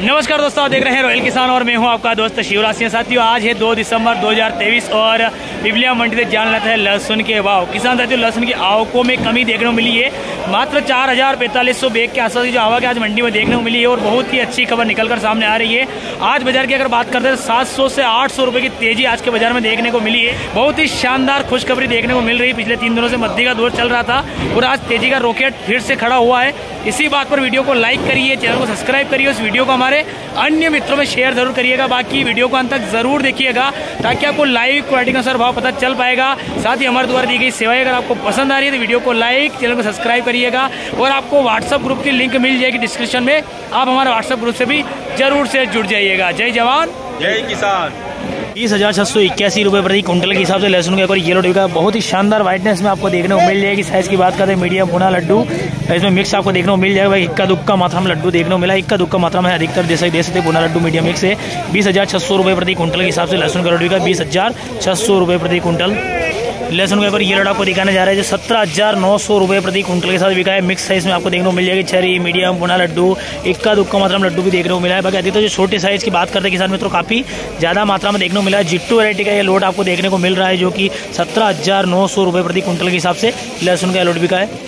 नमस्कार दोस्तों, आप देख रहे हैं रॉयल किसान और मैं हूं आपका दोस्त शिवराज सिंह। साथियों, आज है 2 दिसंबर 2023 और पिपलिया मंडी से जान लेते हैं लहसुन के भाव। किसान साथियों, लहसुन की आवकों में कमी देखने को मिली है। मात्र 4,4500 बैग के आसपास जो आवक आज मंडी में देखने को मिली है और बहुत ही अच्छी खबर निकलकर सामने आ रही है। आज बाजार की अगर बात करते हैं 700 से 800 रुपये की तेजी आज के बाजार में देखने को मिली है। बहुत ही शानदार खुशखबरी देखने को मिल रही है। पिछले 3 दिनों से मद्दी का दौर चल रहा था और आज तेजी का रॉकेट फिर से खड़ा हुआ है। इसी बात पर वीडियो को लाइक करिए, चैनल को सब्सक्राइब करिए, उस वीडियो को हमारे अन्य मित्रों में शेयर जरूर करिएगा। बाकी वीडियो को अंत तक जरूर देखिएगा ताकि आपको लाइव क्वालिटी का अनुसार भाव पता चल पाएगा। साथ ही हमारे द्वारा दी गई सेवाएं अगर आपको पसंद आ रही है तो वीडियो को लाइक, चैनल को सब्सक्राइब करिएगा और आपको व्हाट्सएप ग्रुप की लिंक मिल जाएगी डिस्क्रिप्शन में। आप हमारे व्हाट्सएप ग्रुप से भी जरूर से जुड़ जाइएगा। जय जवान जय किसान। 20,681 रुपये प्रति कुंटल के हिसाब से लहसुन का ये लोड का बहुत ही शानदार वाइटनेस में आपको देखने को मिल जाएगी। साइज की बात करें मीडियम भुना लड्डू, इसमें मिक्स आपको देखने को मिल जाएगा। इक्का दुक्का मात्रा में लड्डू देखने को मिला, इक्का दुक्का मात्रा में अधिकतर दे सकते भुना लड्डू मीडियम मिक्स है। 20,600 रुपये प्रति कुंटल के हिसाब से लहसुन का लोड का 20,600 रुपये प्रति कुंटल। लहसुन के ऊपर ये लोड आपको दिखाने जा रहा है जो 17,900 रुपये प्रति कुंटल के साथ बिका है। मिक्स साइज में आपको देखने को मिल जाएगी। छरी, मीडियम, भुना लड्डू, इक्का दुक्का मात्रा में लड्डू भी देखने को मिला है। बाकी अधिकतर जो छोटे साइज की बात करते हैं किसान मित्रों, काफी ज्यादा मात्रा में देखने को मिला है। जिट्टू वैरायटी का ये लोड आपको देखने को मिल रहा है जो कि 17,900 रुपये प्रति कुंटल के हिसाब से लहसुन का लोड बिका है।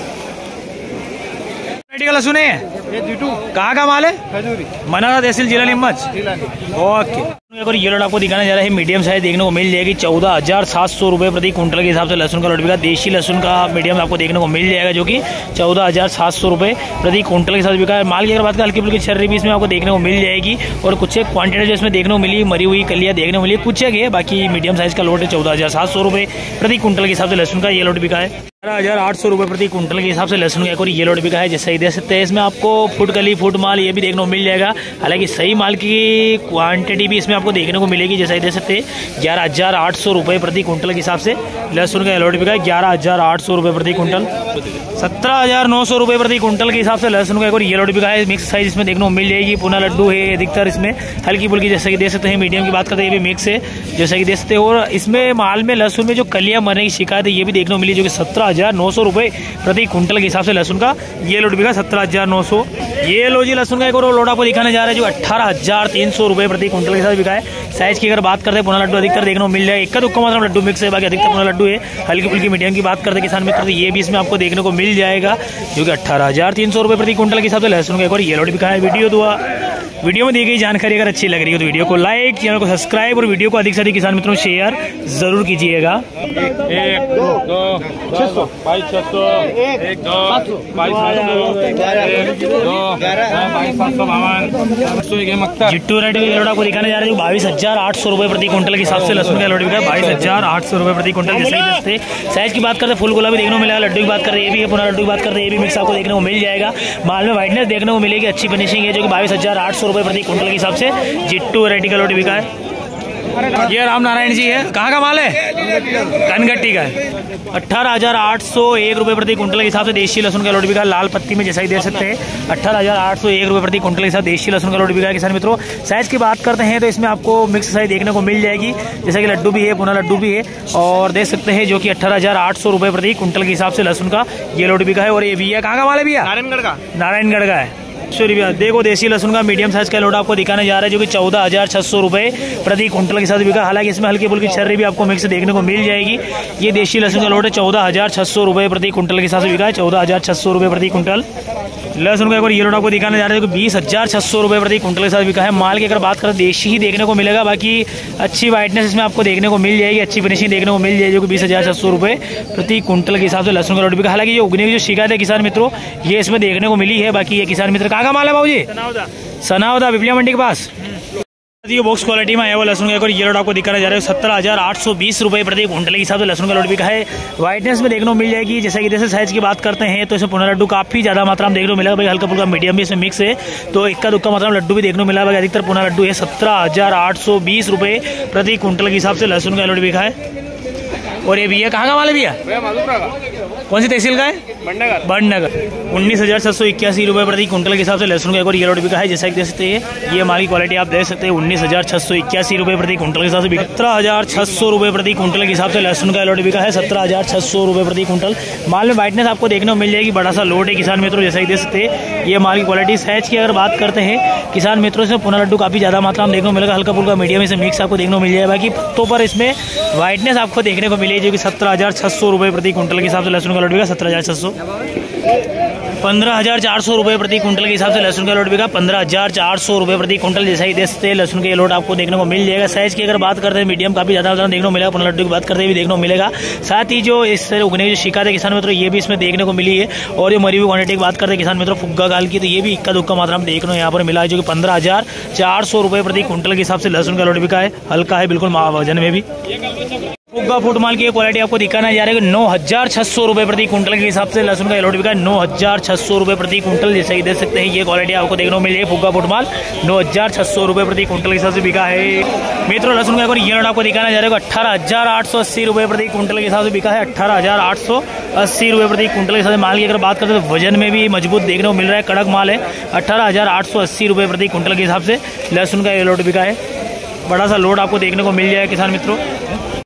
लहसुन है कहाँ का माल है? मनारा तहसील, जिला नीमच। ओके, ये लोड आपको दिखाने जा रहा है मीडियम साइज देखने को मिल जाएगी। 14,700 रुपये प्रति कुंटल के हिसाब से लहसुन का लोड बिका। देशी लहसुन का मीडियम आपको देखने को मिल जाएगा जो कि 14,700 रुपये प्रति कुंटल के साथ बिका है। माल की अगर बात करें हल्की फुल्की छर्री भी इसमें आपको देखने को मिल जाएगी और कुछ एक क्वांटिटी जो इसमें देखने को मिली, मरी हुई कलियां देखने को मिली, कुछ है। बाकी मीडियम साइज का लोड है 14,700 रुपये प्रति कुंटल के हिसाब से लहसुन का ये लोड बिका है। 11,800 रुपये प्रति कुंटल के हिसाब से लहसुन का एक और ये लोड बिका है। जैसे ही दे सकते हैं इसमें आपको फुट कली, फुट माल ये भी देखने को मिल जाएगा। हालांकि सही माल की क्वांटिटी भी इसमें आपको देखने को मिलेगी। जैसे ही दे सकते हैं 11,800 रुपये प्रति कुंटल के हिसाब से लहसुन का लोड बिका है। 11,800 रुपये प्रति कुंटल। 17,900 रुपये प्रति कुंटल के हिसाब से लहसुन का एक और ये लोड बिका है। मिक्स साइज इसमें देखने को मिल जाएगी। पुना लड्डू है अधिकतर इसमें, हल्की फुल्की जैसे कि दे सकते हैं। मीडियम की बात करते हैं ये भी मिक्स है जैसे कि दे सकते हैं। और इसमें माल में लहसुन में जो कलियां मरने की शिकायत है ये भी देखने को मिली जो कि 17,900 रुपये प्रति कुंटल के हिसाब से लहसुन का ये लोड बिका 17,900। ये लो जी लहसुन का एक और लोड आपको दिखाने जा रहा है जो 18,300 रुपये प्रति कुंटल के साथ बिका है। साइज की अगर बात करते हैं पुना लड्डू अधिकतर देखने को मिल जाए। इक्का दुक्का मात्रा में लड्डू मिक्स है, बाकी अधिकतर पुना लड्डू है। हल्की फुल्की मीडियम की बात करते हैं किसान मित्र, ये भी इसमें आपको देखने को मिल जाएगा जो कि 18,300 रुपये प्रति कुंटल के हिसाब से लहसुन का एक और ये लोड बिका है। वीडियो में दी गई जानकारी अगर अच्छी लग रही है तो वीडियो को लाइक, चैनल को सब्सक्राइब और वीडियो को अधिक से अधिक किसान मित्रों शेयर जरूर कीजिएगा। 1, 2, 600, 22,600, 1, 2, 22,752। जिट्टू रेट का लोड आपको दिखाने जा रहे हैं 22,800 रुपये प्रति कुंटल के हिसाब से लहसुन का लोड बिका है। 22,800 रुपये प्रति कुंटल के सही। साइज की बात करते हैं फुल गोला भी देखने को मिला, लड्डू की बात करते हैं ये भी है, पुना लड्डू की बात करते हैं ये भी मिक्स आपको देखने को मिल जाएगा। माल में वाइटनेस देखने को मिलेगी, अच्छी फिनिशिंग है जो कि 22,800 रुपये प्रति कुंटल के हिसाब से जिट्टू वैरायटी का लोड बिका है। ये राम नारायण जी है, कहाँ का माल है? कनगट्टी का है। 18,801 रुपये प्रति कुंटल के हिसाब से देशी लहसुन का लोड बिका। लाल पत्ती में जैसा ही दे सकते हैं 18,801 रुपये प्रति कुंटल के साथ देशी लहसुन का लोड बिका है किसान मित्रों। साइज की बात करते हैं तो इसमें आपको मिक्स साइज देखने को मिल जाएगी जैसे कि लड्डू भी है, पुना लड्डू भी है और देख सकते हैं जो कि 18,800 रुपये प्रति कुंटल के हिसाब से लहसुन का ये लोड बिका है। और ये भी है, कहाँ का माल है भैया? नारायणगढ़ का है। भैया देखो देसी लहसुन का मीडियम साइज का लोड आपको दिखाने जा रहा है जो कि 14,600 रुपये प्रति कुंटल के साथ बिका। हालांकि इसमें हल्की फुल्की छर्री भी आपको मिक्स देखने को मिल जाएगी। ये देशी लहसुन का लोड है 14,600 रुपये प्रति कुंटल के साथ बिका है। 14,600 रुपये प्रति कुंटल लहसुन का एक और ये लोड आपको दिखाने जा रहा है जो कि 20,600 रुपये प्रति कुंटल के साथ बिका है। माल की अगर बात करें देशी ही देखने को मिलेगा, बाकी अच्छी वाइटनेस इसमें आपको देखने को मिल जाएगी, अच्छी फिनिशिंग देखने को मिल जाएगी जो कि 20,600 रुपये प्रति कुंटल के हिसाब से लहसुन का लोड बिका। हालांकि ये उगने की जो शिकायत है किसान मित्रों ये इसमें देखने को मिली है। बाकी ये किसान मित्र कहाँ का माल है बाबू जी? सनावदा पिपलिया मंडी के पास। ये बॉक्स क्वालिटी में है वो लहसुन का ये लोड आपको दिखाने जा रहा है 17,820 रुपये प्रति कुंटल के हिसाब से लहसुन का लोड बिका है। वाइटनेस में देखने को मिल जाएगी। जैसे कि जैसे साइज की बात करते हैं तो इसमें पुना लड्डू काफी ज्यादा मात्रा में देखने को मिला। भाई हल्का फुल्का मीडियम भी इसमें मिक्स है तो इक्का दुक्का मात्रा में लड्डू भी देखने को मिला। भाई अधिकतर पुना लड्डू है। 17,820 रुपये प्रति कुंटल के हिसाब से लहसुन का लोड बिका है। और ये भैया कहाँ का माल है भैया? कौन सी तहसील का है? बड़नगर। 19,681 रुपये प्रति कुंटल के हिसाब से लहसुन का एक और ये लोड बिका है। जैसा कि देख सकते हैं ये माल की क्वालिटी आप देख सकते हैं 19,681 रुपये प्रति कुंटल के हिसाब से 17,600 रुपये प्रति कुंटल के हिसाब से लहसुन का लोड बिका है। 17,600 रुपये प्रति कुंटल। माल में वाइटनेस आपको देखने को मिल जाएगी। बड़ा सा लोड है किसान मित्रों, जैसा कि देख सकते हैं ये माल की क्वालिटी। सहज की अगर बात करते हैं किसान मित्रों से, पुना लड्डू काफ़ी ज़्यादा मात्रा में देखने को मिलेगा, हल्का फुल्का मीडियम से मिक्स आपको देखने को मिल जाएगा। बाकी पत्तों पर इसमें वाइटनेस आपको देखने को मिलेगी, जो कि 17,600 रुपये प्रति क्विंटल के हिसाब से लहसुन का लड्डू का 17,600। 15,400 रुपये प्रति क्विंटल के हिसाब से लहसुन का लोड बिका 15,400 रुपये प्रति क्विंटल। जैसा ही देखते हैं लहसुन के लोड आपको देखने को मिल जाएगा। साइज की अगर बात करते हैं मीडियम काफ़ी ज़्यादा देखने को मिलेगा, पुना लड्डू की बात करते हैं भी देखने को मिलेगा। साथ ही जो इस उगने की जो शिकायत है किसान मित्रों, ये भी इसमें देखने को मिली है। और ये मरी हुई क्वांटिटी की बात करते हैं किसान मित्रों फुग्गा गाल की, तो ये भी इक्का दुक्का मात्रा में देखने को यहाँ पर मिला है, जो कि 15,400 रुपये प्रति क्विंटल के हिसाब से लहसुन का लोड बिका है। हल्का है बिल्कुल वजन में भी। फुग्गा फूट माल की क्वालिटी आपको दिखाना जा रहा है 9,600 रुपये प्रति क्विंटल के हिसाब से लहसुन का लोड बिका है 9,600 रुपये प्रति क्विंटल। जैसे कि देख सकते हैं ये क्वालिटी आपको देखने को मिल जाएगी। फुग्गा फूट माल 9,600 रुपये प्रति क्विंटल के हिसाब से बिका है। मित्रों लहसुन का ये लोड आपको दिखाना जा रहा है 18,880 रुपये प्रति क्विंटल के हिसाब से बिका है। 18,880 रुपये प्रति क्विंटल के हिसाब से माल की अगर बात करते हैं तो वजन में भी मजबूत देखने को मिल रहा है, कड़क माल है। 18,880 रुपये प्रति क्विंटल के हिसाब से लहसुन का ये लोड बिका है। बड़ा सा लोड आपको देखने को मिल जाएगा किसान मित्रों।